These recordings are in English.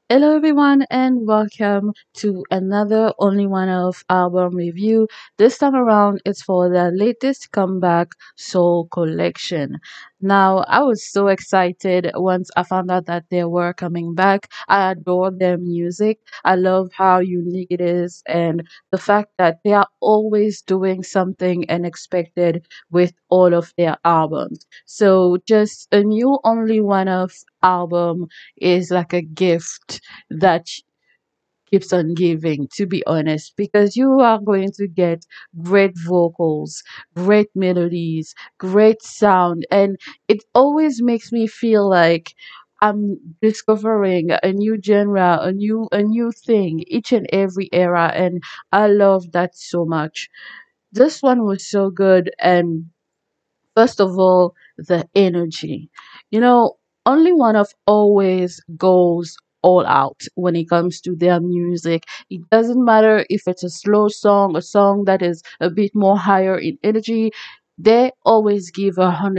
Hello, everyone, and welcome to another Only One of album review. This time around, it's for the latest comeback Soul Collection. Now, I was so excited once I found out that they were coming back. I adore their music. I love how unique it is, and the fact that they are always doing something unexpected with all of their albums. So, just a new Only One of album is like a gift that keeps on giving, to be honest, because you are going to get great vocals, great melodies, great sound, and it always makes me feel like I'm discovering a new genre, a new thing each and every era, and I love that so much. This one was so good, and first of all, the energy. You know, Only One of always goes all out when it comes to their music. It doesn't matter if it's a slow song, a song that is a bit more higher in energy. They always give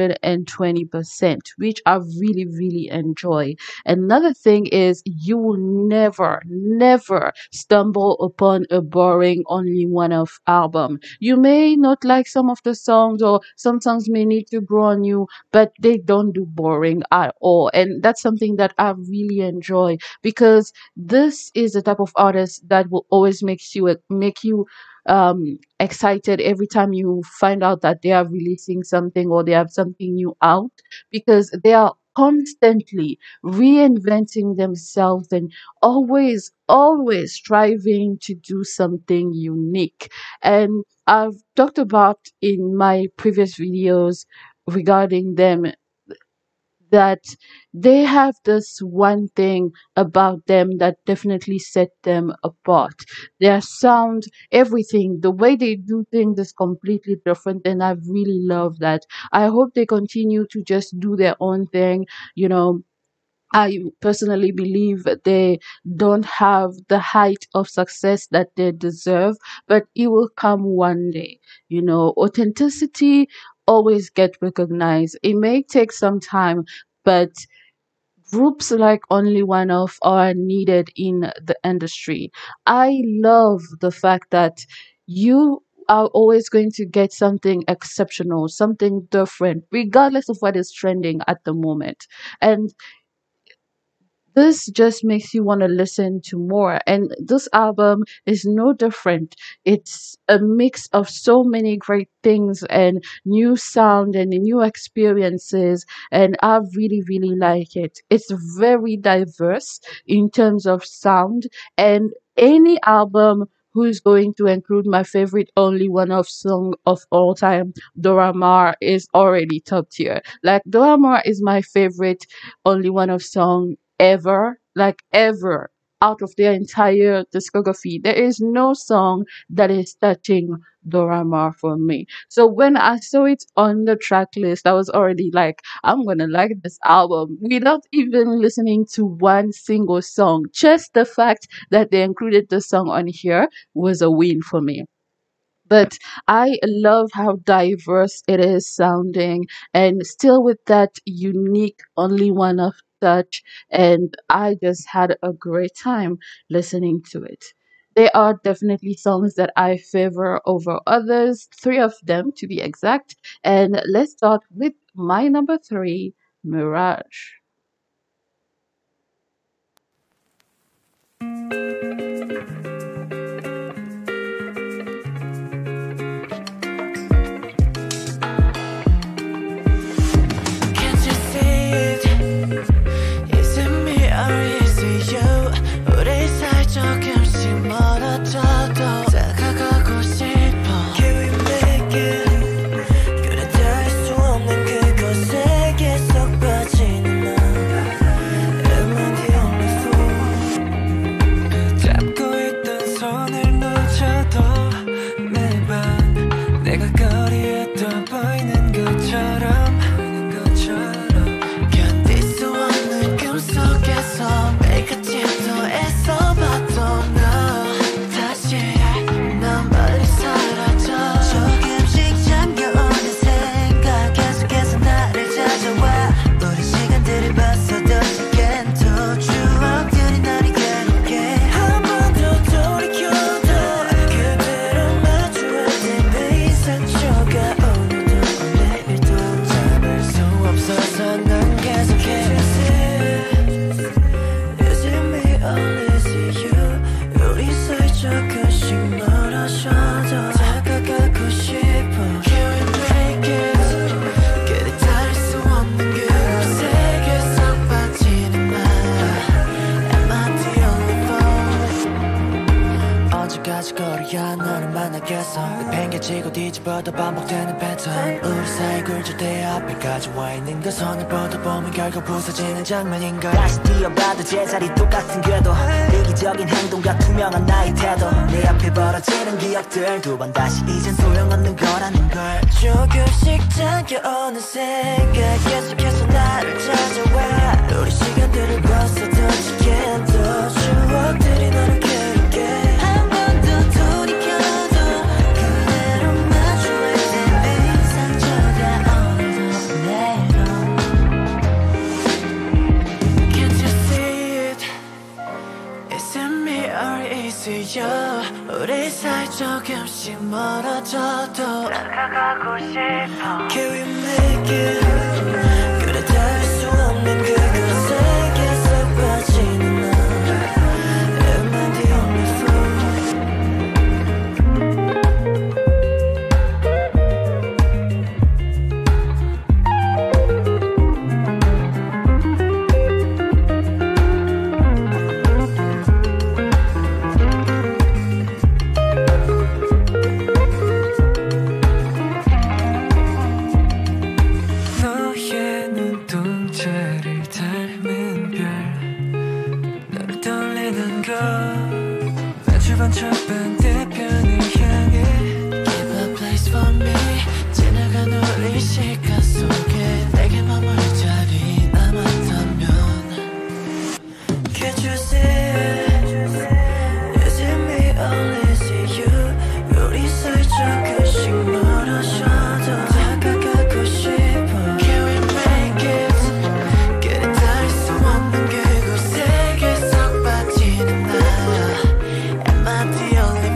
120%, which I really, really enjoy. Another thing is you will never, never stumble upon a boring Only One of album. You may not like some of the songs, or some songs may need to grow on you, but they don't do boring at all. And that's something that I really enjoy, because this is the type of artist that will always make you excited every time you find out that they are releasing something or they have something new out, because they are constantly reinventing themselves and always striving to do something unique. And I've talked about in my previous videos regarding them that they have this one thing about them that definitely set them apart. Their sound, everything, the way they do things is completely different, and I really love that. I hope they continue to just do their own thing. You know, I personally believe that they don't have the height of success that they deserve, but it will come one day. You know, authenticity always get recognized. It may take some time, but groups like Only One of are needed in the industry. I love the fact that you are always going to get something exceptional, something different, regardless of what is trending at the moment. And this just makes you want to listen to more. And this album is no different. It's a mix of so many great things and new sound and new experiences. And I really, really like it. It's very diverse in terms of sound. And any album who's going to include my favorite Only One of song of all time, Dora Maar, is already top tier. Like, Dora Maar is my favorite Only One of song ever, like ever, out of their entire discography. There is no song that is touching Dora Maar for me. So when I saw it on the track list, I was already like, I'm gonna like this album without even listening to one single song. Just the fact that they included the song on here was a win for me. But I love how diverse it is sounding, and still with that unique Only One of touch. And I just had a great time listening to it. There are definitely songs that I favor over others, three of them to be exact. And let's start with my number three, Mirage. Can't you see it? Is it me or is it you? 우리 사이 조금씩 멀어져도 다가가고 싶어. Can we make it? 그래 닿을 수 없는 그곳에 계속 빠지는 나. Am I the only fool? 잡고 있던 손을 놓쳐도 매번 내가 거리에 떠 보이는 것처럼 견딜 수 없는 꿈속에서 모르겠어 팽개치고 뒤집어도 반복되는 패턴 우리 사이 굴절대 앞에까지 와있는 그 손을 뻗어보면 결국 부서지는 장면인걸 다시 뛰어봐도 제자리 똑같은 궤도 이기적인 행동과 투명한 나의 태도 내 앞에 벌어지는 기억들 두 번 다시 이젠 소용없는 거라는 걸 조금씩 잠겨오는 생각 계속해서 나를 찾아와 우리 시간들을 벗어던지게 또 추억들이 너를 괴롭게 한 번 더 돌이켜도 그대로 마주할 때 상처가 오늘도 내려 Can't you see it? Is it me or is it you? 우리 사이 조금씩 멀어져도 다가가고 싶어 Can we make it? 그래 닿을 수 없는 그곳에게서 빠지는 나 Am I the only fool? 너의 눈동자를 닮은 별 너를 떨리는 걸 매주 반짝 반대편을 향해 Give a place for me 지나간 우리 시간 속에 내게 머물 자리 남았다면 Can't you see it? Is it me or is it you? 우리 사이 조금씩 멀어져도 다가가고 싶어 Can we make it? 그래 닿을 수 없는 그곳에 계속 빠지는 나 Am I the only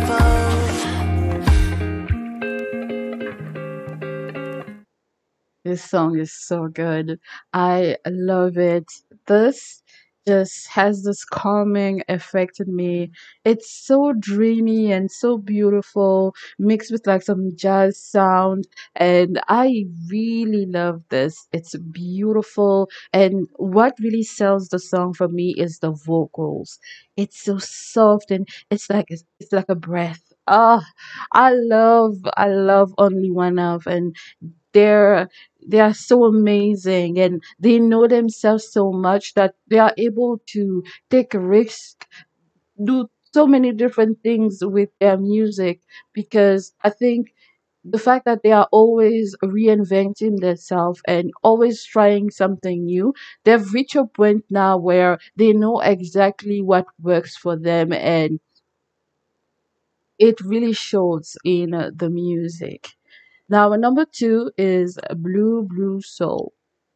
fool? This song is so good. I love it. This just has this calming effect in me. It's so dreamy and so beautiful, mixed with like some jazz sound. And I really love this. It's beautiful. And what really sells the song for me is the vocals. It's so soft and it's like a breath. Ah, I love Only One Of, and they're they are so amazing, and they know themselves so much that they are able to take a risk, do so many different things with their music, because I think the fact that they are always reinventing themselves and always trying something new, they've reached a point now where they know exactly what works for them, and it really shows in the music. Now, number two is Blue Blue Soul.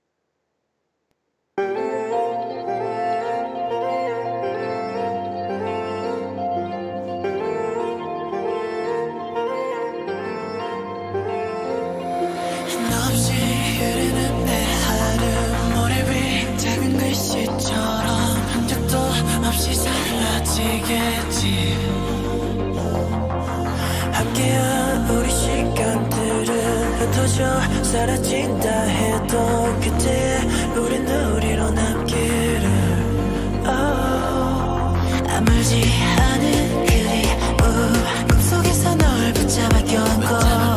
없이 흐르는 내 하루 모래 위 작은 글씨처럼 흔적도 없이 사라지겠지 함께한 우리 시간들은 흩어져 사라진다 해도 그때 우린 우리로 남기를 아물지 않은 그리움 꿈속에서 널 붙잡아 껴안고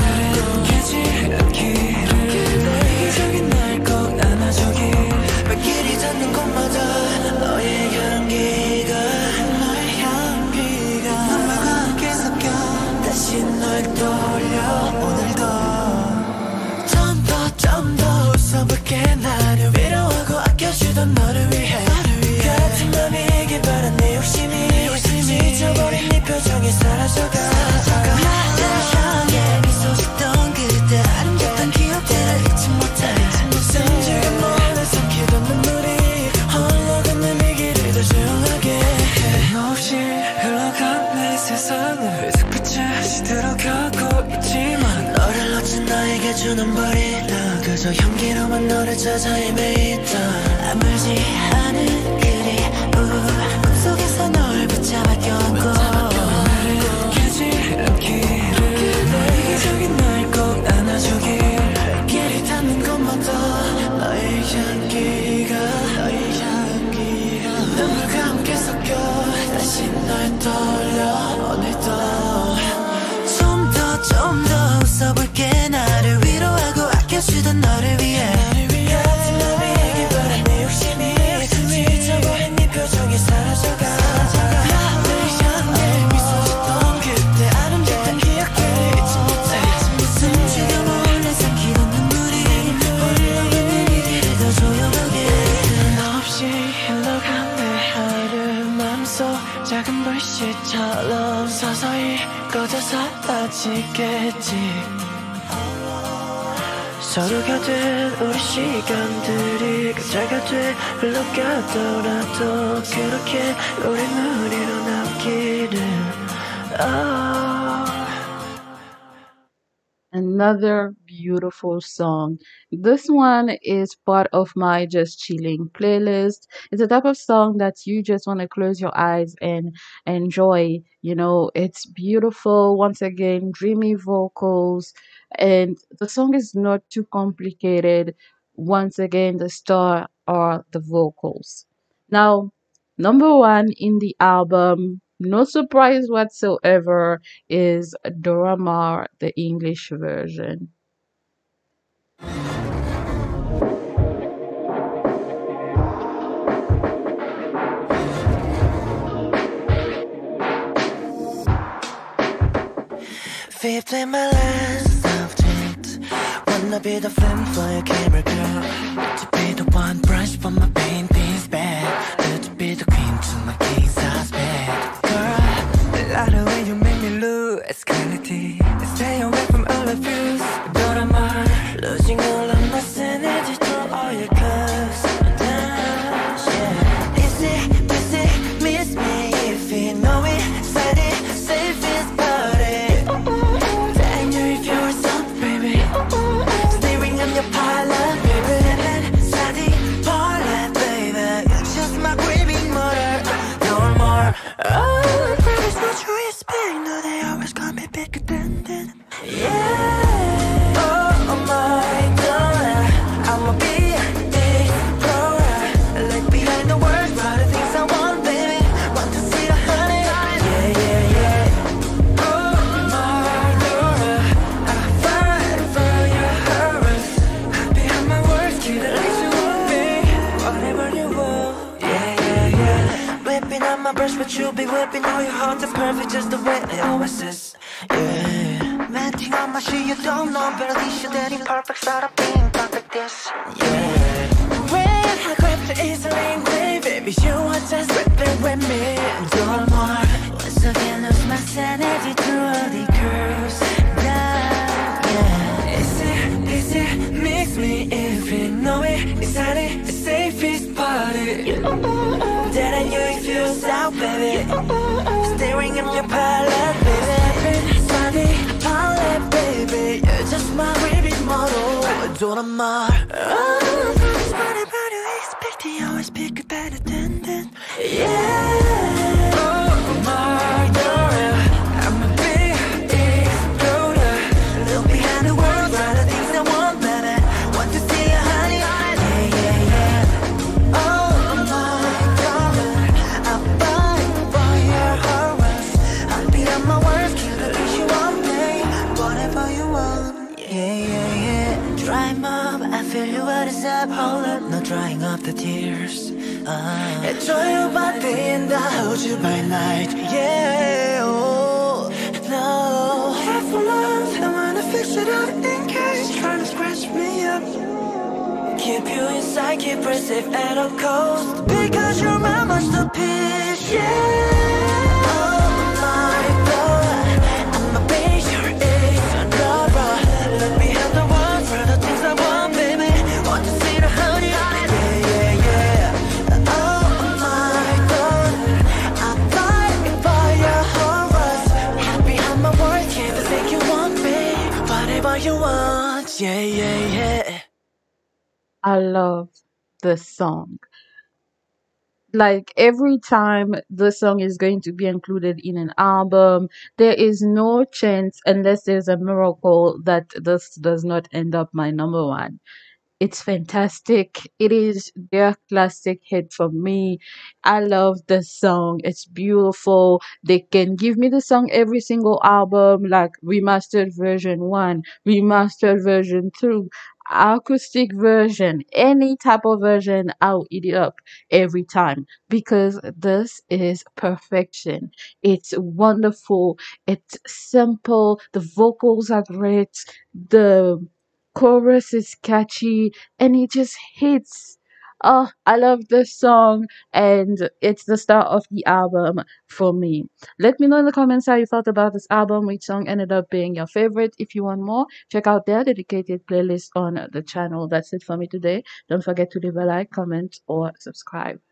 나를 위로하고 아껴주던 너를 위해 같은 맘이길 바란 내 욕심이 지쳐버린 네 표정이 사라져가 나를 향해 미소 짓던 그때 아름답던 기억들을 잊지 못해 숨지게 몸에 삼키던 눈물이 홀로 걷는 이 길을 더 조용하게 해 너 없이 흘러간 내 세상을 회색 빛에 시들어가고 있지만 너를 놓친 나에게 주는 벌이라 그저 향기로만 너를 찾아 헤매있다 아물지 않은 그리움 꿈속에서 널 붙잡아 껴안고 깨지 않기를 이기적인 날 꼭 안아주길 길이 닿는 곳마다 너의 향기가 눈물과 함께 섞여 다시 널 떠올려 오늘도 작은 불씨처럼 서서히 꺼져 사라지겠지 서로 곁에 우리 시간들이 가짜가 돼 흘러가더라도 그렇게 우린 우리로 남기를 Another beautiful song. This one is part of my just chilling playlist. It's a type of song that you just want to close your eyes and enjoy. It's beautiful. Once again, dreamy vocals, and the song is not too complicated. Once again, the star are the vocals. Now, number one in the album, no surprise whatsoever, is Dora Maar, the English version. Fifth in my last subject Wanna be the flame for your camera girl To be the one brush for my painting's bad To be the queen to my king size bed Girl, I love the way you make me lose clarity Stay away from all the views But I'm losing all of my sanity through all your clothes yeah. Easy, miss me if you know it Said it, safest party Thank you if you're soft, baby Steering on your pilot, baby Steady, pilot, baby You're just my craving motor No more Oh, promise what you expect No, they always call me bigger than that Yeah Oh, my God I'ma be explorer Look behind the words, write the things I want, baby Want to see the honey Yeah, yeah, yeah Oh, my God I fight for your hearts Behind my words, keep the lights you want me Whatever you want Yeah, yeah, yeah Whipping out my brush, but you'll be whipping all your hearts are perfect just the way it always is Yeah Venting on my shit, you don't know But at least you're getting perfect Start of being perfect, this Yeah When I grab the easily way Baby, you are just ripping with me Door more Once again, lose my sanity through all the curves Yeah Easy, mix me if you know it Inside it, the safest party That I knew if you was out, baby Staring at your palette, baby Steady, palette, baby You're just my baby model Don't mind Oh, whatever you expect You always pick it better than that Yeah Oh, my God I'm a big exploder Look behind the world Write the things I want, baby Want to see you, honey Yeah, yeah, yeah Oh, my God I'll fight for your hearts I'll be on my words Kill the least you want, babe Whatever you want Yeah, yeah, yeah Dry mom, I feel you, what is up? Hold up, no drying up the tears 해줘요 by day and I hold you by night Yeah, oh, no Careful love, I wanna fix it up in case Trying to scratch me up Keep you inside, keep her safe at all costs Because you're my masterpiece, yeah Oh my God, I'ma be your ace Laura, look behind the walls for the things I want, baby Want to see the honey Yeah, yeah, yeah Oh my God, I'm fighting for your horrors Behind my words, can't think you want me Whatever you want, yeah, yeah, yeah I love this song. Like every time the song is going to be included in an album, there is no chance, unless there's a miracle, that this does not end up my number one. It's fantastic. It is their classic hit for me. I love the song. It's beautiful. They can give me the song every single album, like remastered version 1, remastered version 2, acoustic version, any type of version, I'll eat it up every time because this is perfection. It's wonderful. It's simple. The vocals are great. The chorus is catchy and it just hits. Oh, I love this song, and it's the start of the album for me. Let me know in the comments how you felt about this album, which song ended up being your favorite. If you want more, check out their dedicated playlist on the channel. That's it for me today. Don't forget to leave a like, comment, or subscribe.